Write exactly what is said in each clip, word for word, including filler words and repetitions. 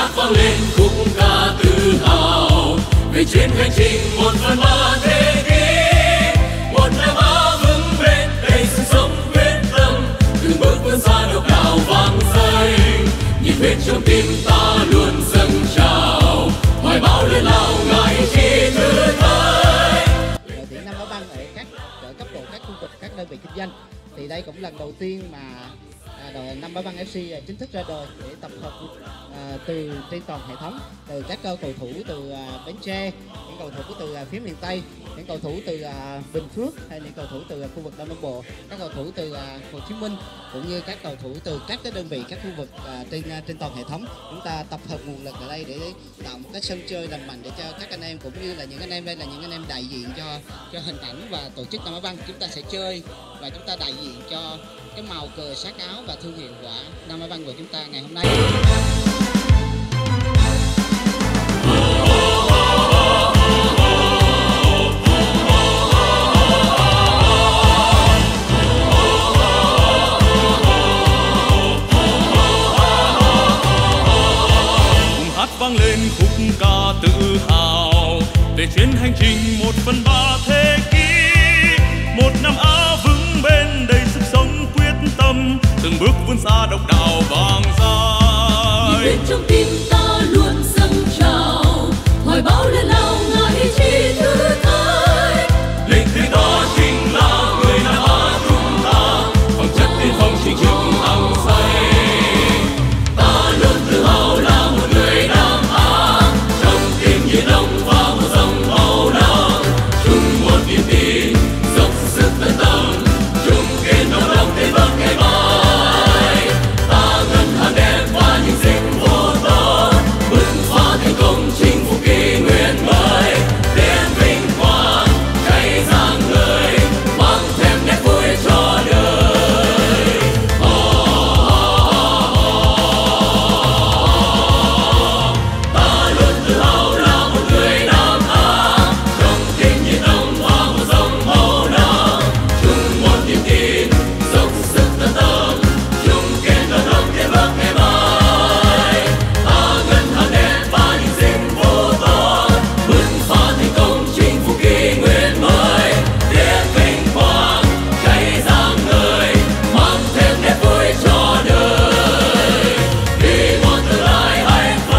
hát vang lên khúc ca tự hào về chuyến hành trình một phần ba thế kỷ, một năm áo vững bền đầy sự sống quyết tâm, từng bước vươn xa độc đạo vang dậy, nhiệt huyết trong tim ta luôn dâng trào, hoài bão lớn lao ngại chi thử thách. Đội tuyển Nam Á Băng ở các ở cấp độ các khu vực, các đơn vị kinh doanh thì đây cũng lần đầu tiên mà À, đội Nam Á Băng ép xê chính thức ra đời để tập hợp à, từ trên toàn hệ thống, từ các cầu thủ từ à, Bến Tre, những cầu thủ từ à, phía miền Tây, những cầu thủ từ à, Bình Phước hay những cầu thủ từ à, khu vực Đông Nam Bộ, các cầu thủ từ à, Hồ Chí Minh cũng như các cầu thủ từ các cái đơn vị, các khu vực à, trên à, trên toàn hệ thống. Chúng ta tập hợp nguồn lực ở đây để tạo một cái sân chơi lành mạnh để cho các anh em cũng như là những anh em đây là những anh em đại diện cho cho hình ảnh và tổ chức Nam Á Băng. Chúng ta sẽ chơi và chúng ta đại diện cho cái màu cờ sắc áo và thương hiệu của Nam Á Băng của chúng ta ngày hôm nay. Hát vang lên khúc ca tự hào về chuyến hành trình một phần ba thế kỷ, một năm Á vững bền đầy sức sống quyết tâm, từng bước vươn xa độc đạo vang dại. Nhiệt huyết trong tim ta luôn dâng trào, hoài bão lớn lao ngại chi thử thách. Lịch sử đó chính là người Nam Á chúng ta, phẩm chất tiên phong chính trực hăng say. Ta luôn tự hào là một người Nam Á, trong tim nhiệt động và một dòng máu nóng, chung một niềm tin, dốc sức tận tâm, chung kiên đồng lòng để vững ngày mai. Ta ngân hàng đẹp và những dịch vô to, bứt phá thành công chinh phục kỷ nguyên mới, đến vinh quang cháy rạng ngời, mang thêm nét vui cho đời. Oh, oh, oh. Ta luôn tự hào là một người Nam Á, trong tim nhiệt động và một dòng máu nóng, chung một niềm tin, dốc sức tận tâm, chung kiên đồng lòng để vững ngày mai. Ta ngân hàng đẹp và những dịch vô to, bứt phá thành công chinh phục kỷ nguyên mới, đến vinh quang cháy rạng ngời, mang thêm nét vui cho đời, vì một tương lai hạnh phúc.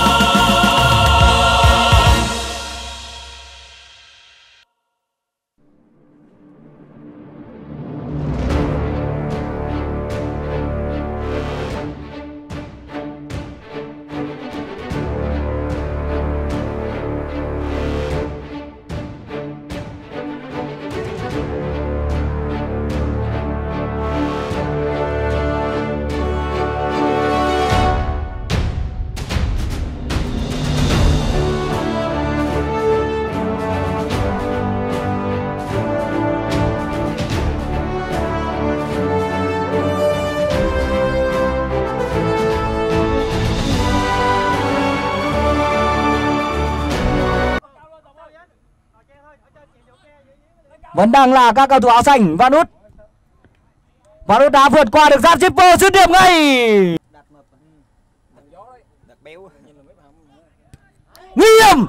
Vẫn đang là các cầu thủ áo xanh. Van Út Van Út đã vượt qua được giáp shipper, dứt điểm ngay. Nguy hiểm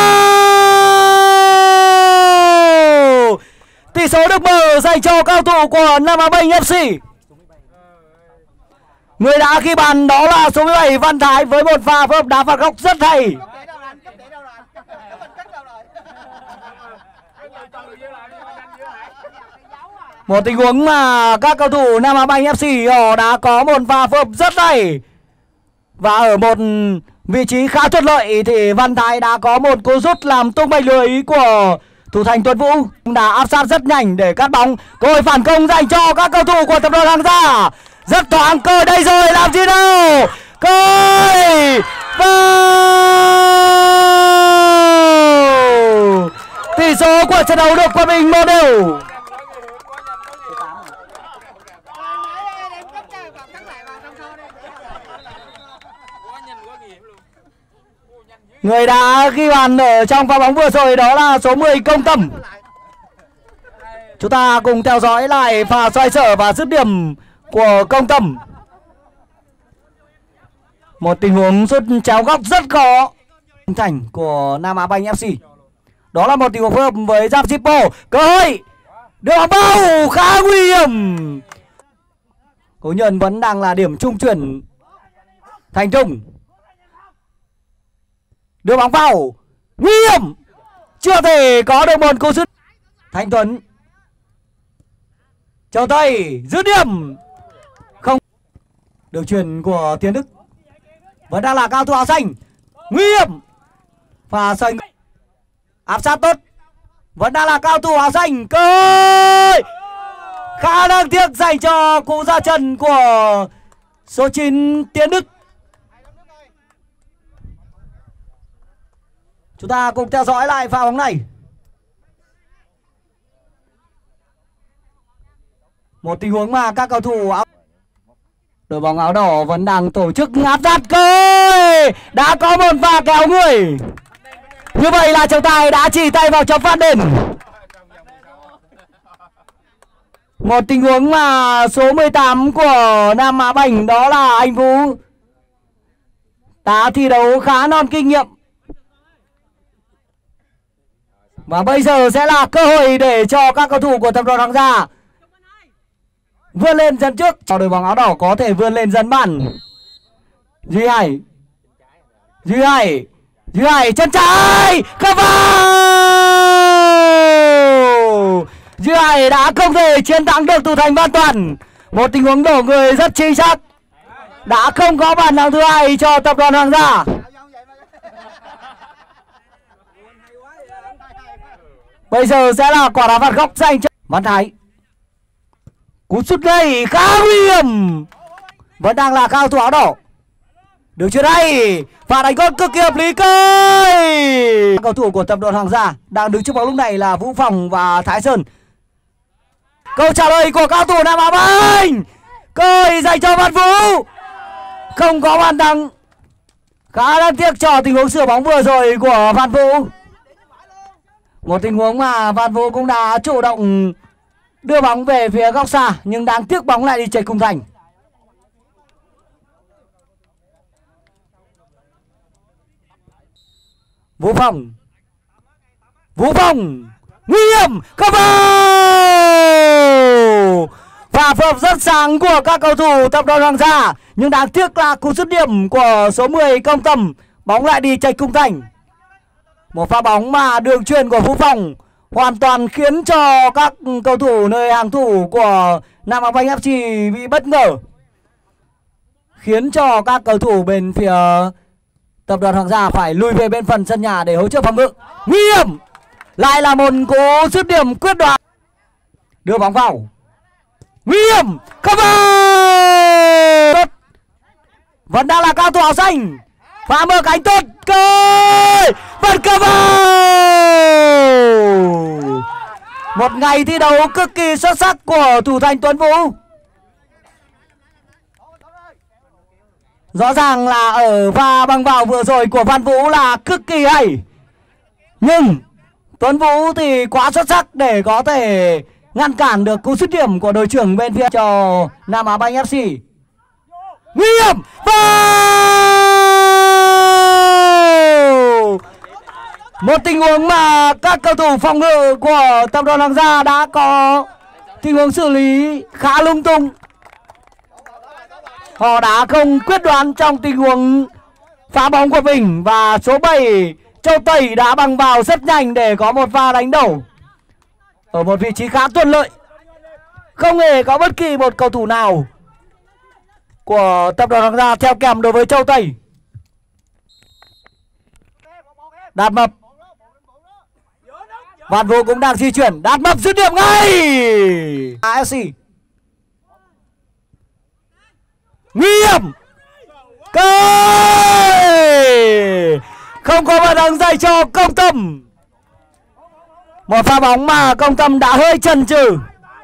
vào. Tỷ số được mở dành cho cao thủ của Nam Á Băng ép xê. Người đã ghi bàn đó là số mười bảy Văn Thái với một pha phối hợp đá phạt góc rất hay. Một tình huống mà các cầu thủ Nam Á Băng ép xê họ đã có một pha phối hợp rất hay. Và ở một vị trí khá thuận lợi thì Văn Thái đã có một cú sút làm tung mạch lưới của thủ thành Tuấn Vũ, đã áp sát rất nhanh để cắt bóng. Cơ hội phản công dành cho các cầu thủ của tập đoàn Hoàng Gia. Rất thoáng cơ đây rồi, làm gì đâu. Cơ hội vào. Tỷ số của trận đấu được quân bình một đều. Người đã ghi bàn ở trong pha bóng vừa rồi đó là số mười Công Tâm. Chúng ta cùng theo dõi lại pha xoay sở và dứt điểm của Công Tâm. Một tình huống sút chéo góc rất khó thành của Nam Á Banh ép xê. Đó là một tình huống phối hợp với Giáp Zippo. Cơ hội đưa bóng vào khá nguy hiểm. Cố Nhân vẫn đang là điểm trung chuyển. Thành Trung đưa bóng vào nguy hiểm, chưa thể có được một cú sút. Thanh Tuấn, Châu Tây dứt điểm không được. Chuyền của Tiến Đức vẫn đang là cao thủ áo xanh, nguy hiểm và xanh áp sát tốt, vẫn đang là cao thủ áo xanh. Cơ hội khá đáng tiếc dành cho cú ra chân của số chín Tiến Đức. Chúng ta cùng theo dõi lại pha bóng này. Một tình huống mà các cầu thủ áo đội bóng áo đỏ vẫn đang tổ chức áp sát. Cơ đã có một pha kéo người. Như vậy là trọng tài đã chỉ tay vào chấm phạt đền. Một tình huống mà số mười tám của Nam Á Banh, đó là anh Vũ, đã thi đấu khá non kinh nghiệm. Và bây giờ sẽ là cơ hội để cho các cầu thủ của tập đoàn Hoàng Gia vươn lên dẫn trước. Đội bóng áo đỏ có thể vươn lên dẫn bàn. Duy Hải, Duy Hải, Duy Hải chân trái không vào. Duy Hải đã không thể chiến thắng được thủ thành Văn Toàn. Một tình huống đổ người rất chính xác, đã không có bàn thắng thứ hai cho tập đoàn Hoàng Gia. Bây giờ sẽ là quả đá phạt góc dành cho Văn Thái. Cú sút này khá nguy hiểm, vẫn đang là cao thủ áo đỏ. Được chưa đây, và đánh gol cực kỳ hợp lý. Cây cầu thủ của tập đoàn Hoàng Gia đang đứng trước bóng lúc này là Vũ Phòng và Thái Sơn. Câu trả lời của cao thủ Nam Á Banh, cây dành cho Văn Vũ, không có bàn thắng. Khá đáng tiếc cho tình huống sửa bóng vừa rồi của Văn Vũ. Một tình huống mà Văn Vũ cũng đã chủ động đưa bóng về phía góc xa, nhưng đáng tiếc bóng lại đi chệch khung thành. Vũ Phong, Vũ Phong nguy hiểm không vào. Và phối hợp rất sáng của các cầu thủ tập đoàn Hoàng Gia, nhưng đáng tiếc là cú dứt điểm của số mười Công Tâm, bóng lại đi chệch khung thành. Một pha bóng mà đường chuyền của Vũ Phong hoàn toàn khiến cho các cầu thủ nơi hàng thủ của Nam Á Banh ép xê bị bất ngờ, khiến cho các cầu thủ bên phía tập đoàn Hoàng Gia phải lùi về bên phần sân nhà để hỗ trợ phòng ngự. Nguy hiểm, lại là một cú dứt điểm quyết đoán, đưa bóng vào nguy hiểm không vào. Vẫn đang là cao thủ áo xanh, và mở cánh tốt, cơ vẫn cơ vào. Một ngày thi đấu cực kỳ xuất sắc của thủ thành Tuấn Vũ. Rõ ràng là ở pha băng vào vừa rồi của Văn Vũ là cực kỳ hay, nhưng Tuấn Vũ thì quá xuất sắc để có thể ngăn cản được cú dứt điểm của đội trưởng bên phía cho Nam Á Banh ép xê. Nguy hiểm vào. Một tình huống mà các cầu thủ phòng ngự của tập đoàn Hoàng Gia đã có tình huống xử lý khá lung tung. Họ đã không quyết đoán trong tình huống phá bóng của mình, và số bảy Châu Tây đã băng vào rất nhanh để có một pha đánh đầu ở một vị trí khá thuận lợi. Không hề có bất kỳ một cầu thủ nào của tập đoàn Hoàng Gia theo kèm đối với Châu Tây. Đạt Mập, Văn Vũ cũng đang di chuyển. Đạt Mập dứt điểm ngay. a ép xê nguy hiểm, cây không có bàn thắng dành cho Công Tâm. Một pha bóng mà Công Tâm đã hơi chần chừ.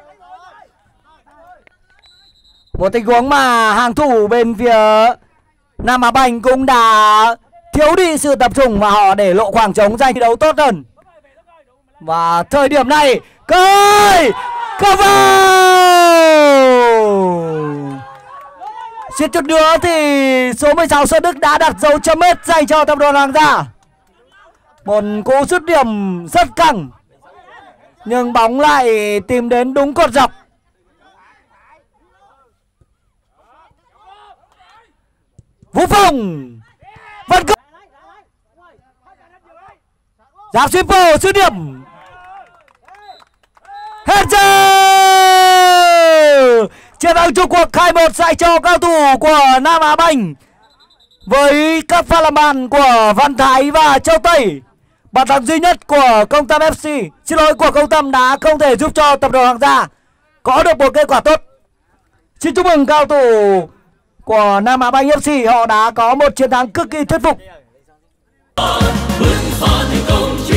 Một tình huống mà hàng thủ bên phía Nam Á Banh cũng đã thiếu đi sự tập trung, và họ để lộ khoảng trống giành thi đấu tốt hơn. Và thời điểm này, cây không vào. Suýt chút nữa thì số mười sáu Sơn Đức đã đặt dấu chấm hết dành cho tập đoàn Hoàng Gia. Một cú sút điểm rất căng, nhưng bóng lại tìm đến đúng cột dọc. Vũ Phong vẫn cứ Giáp Super sút điểm. Hết giờ. Chiến thắng chung cuộc hai một dành cho cao thủ của Nam Á Banh với các pha làm bàn của Văn Thái và Châu Tây. Bàn thắng duy nhất của Công Tâm ép xê, xin lỗi, của Công Tâm đã không thể giúp cho tập đoàn Hoàng Gia có được một kết quả tốt. Xin chúc mừng cao thủ của Nam Á Banh ép xê, họ đã có một chiến thắng cực kỳ thuyết phục.